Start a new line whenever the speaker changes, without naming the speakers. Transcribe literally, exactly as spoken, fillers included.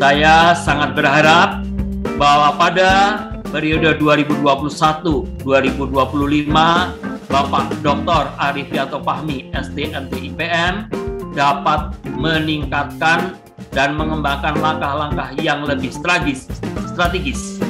Saya sangat berharap bahwa pada periode dua ribu dua puluh satu sampai dua ribu dua puluh lima, Bapak Doktor Arifianto Fahmi, S T M T I P N, dapat meningkatkan dan mengembangkan langkah-langkah yang lebih strategis, strategis